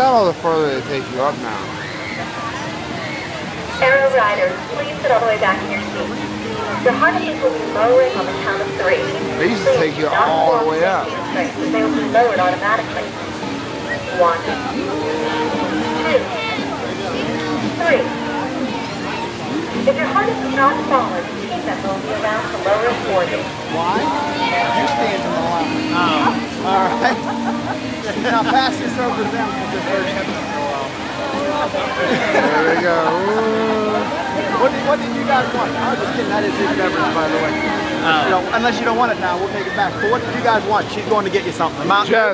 saddle, the further they take you up now. Arrow riders, please sit all the way back in your seat. Your harnesses will be lowering on the count of 3. They used to take you all the way up. They will be lowered automatically. 1, 2, 3. If your harness is not followed, the team member will be around to lower it for you. Why? You stand in the line. Oh. All right. Now pass this over to them because they're very heavy for a while. There we go. What did you guys want? I was just kidding. That is his beverage, by the way. You know, unless you don't want it now, we'll take it back. But what did you guys want? She's going to get you something. Jess.